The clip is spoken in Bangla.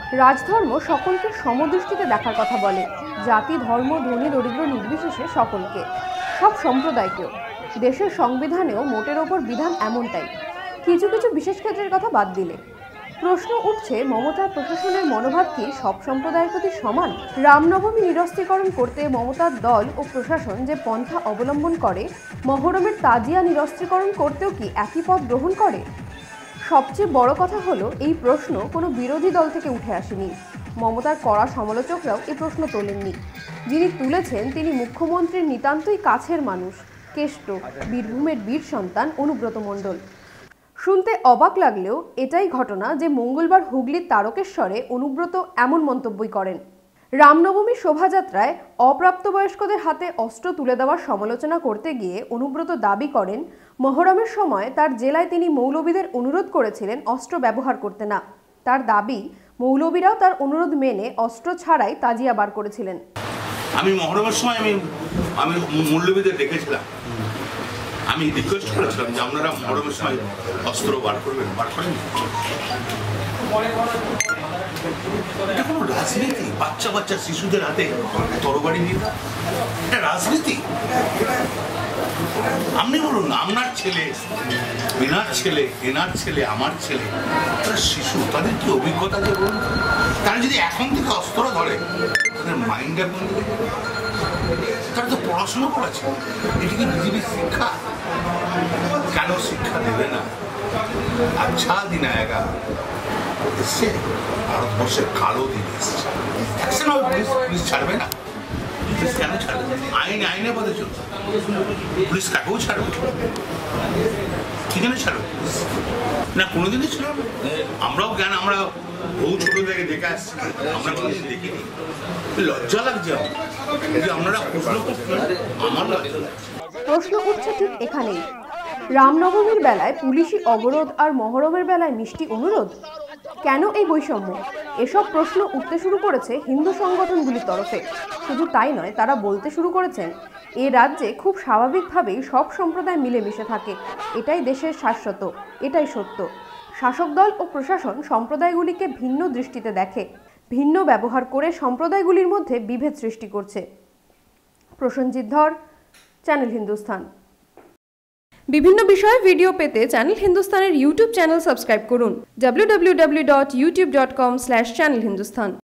রাজধর্ম সকলকে সমদৃষ্টিতে দেখার কথা বলে, জাতি ধর্ম ধনী দরিদ্র নির্বিশেষে সকলকে, সব সম্প্রদায়কেও। দেশের সংবিধানেও মোটের ওপর বিধান এমনটাই, কিছু কিছু বিশেষ ক্ষেত্রের কথা বাদ দিলে। প্রশ্ন উঠছে, মমতার প্রশাসনের মনোভাব কি সব সম্প্রদায়ের প্রতি সমান? রামনবমী নিরস্ত্রীকরণ করতে মমতার দল ও প্রশাসন যে পন্থা অবলম্বন করে, মহরমের তাজিয়া নিরস্ত্রীকরণ করতেও কি একই পথ গ্রহণ করে? সবচেয়ে বড় কথা হলো, এই প্রশ্ন কোনো বিরোধী দল থেকে উঠে আসেনি। মমতার কড়া সমালোচকরাও এই প্রশ্ন তোলেননি। যিনি তুলেছেন তিনি মুখ্যমন্ত্রীর নিতান্তই কাছের মানুষ, কেষ্ট, বীরভূমের বীর সন্তান অনুব্রত মণ্ডল। শুনতে অবাক লাগলেও এটাই ঘটনা যে মঙ্গলবার হুগলির তারকেশ্বরে অনুব্রত এমন মন্তব্যই করেন। রামনবমীর শোভাযাত্রায় অপ্রাপ্তবয়স্কদের হাতে অস্ত্র তুলে দেওয়ার সমালোচনা করতে গিয়ে অনুব্রত দাবি করেন, মহরমের সময় তার জেলায় তিনি মৌলবীদের অনুরোধ করেছিলেন অস্ত্র ব্যবহার করতে না। তার দাবি, মৌলবীরাও তার অনুরোধ মেনে অস্ত্র ছাড়াই তাজিয়া বার করেছিলেন। আমি মহরমের সময় আমি মৌলবীদের ডেকেছিলাম, আমি রিকোয়েস্ট করেছিলাম যে আপনারা মহরমের সময় অস্ত্র বার করবেন, বার করেন। এটা কোনো রাজনীতি? বাচ্চা বাচ্চা শিশুদের হাতে তরবারি দিয়ে দাও, এটা রাজনীতি? আপনি বলুন, আপনার ছেলে, এনার ছেলে, এনার ছেলে, আমার ছেলে, তারা শিশু, তাদের কি অভিজ্ঞতা দিয়ে বলুন? তারা যদি এখন থেকে অস্ত্র ধরে, তাদের মাইন্ডটা কোন দিকে? তারা তো পড়াশোনা করেছে। এটা কি বিজেপির শিক্ষা? কেন শিক্ষা দেবে না? আচ্ছা দিন আয়েগা এসছে, ভারতবর্ষের কালো দিন এসছে। অ্যাকশন হবে, পুলিশ ছাড়বে না। পুলিশ কেন ছাড়বে? আইনে পথে চলছে, পুলিশ কাকেও ছাড়বে? কি জন্য ছাড়বে না? কোনোদিনই ছিল না। আমরাও জ্ঞান, আমরা বহু ছোট থেকে দেখে আসছি, আমরা কোনোদিন দেখিনি। লজ্জা লাগছে যে আপনারা প্রশ্ন করছেন, আমার লজ্জা লাগছে। প্রশ্ন উঠছে ঠিক এখানেই, রামনবমীর বেলায় পুলিশি অবরোধ আর মহরমের বেলায় মিষ্টি অনুরোধ। কেন এই বৈষম্য? এসব প্রশ্ন উঠতে শুরু করেছে হিন্দু সংগঠনগুলির তরফে। শুধু তাই নয়, তারা বলতে শুরু করেছেন, এ রাজ্যে খুব স্বাভাবিকভাবেই সব সম্প্রদায় মিলেমিশে থাকে, এটাই দেশের শাশ্বত, এটাই সত্য। শাসক দল ও প্রশাসন সম্প্রদায়গুলিকে ভিন্ন দৃষ্টিতে দেখে, ভিন্ন ব্যবহার করে সম্প্রদায়গুলির মধ্যে বিভেদ সৃষ্টি করছে। প্রসেনজিৎ ধর, চ্যানেল হিন্দুস্তান। বিভিন্ন বিষয়ে ভিডিও পেতে চ্যানেল হিন্দুস্তানের ইউটিউব চ্যানেল সাবস্ক্রাইব করুন www.youtube.com/channelhindustan।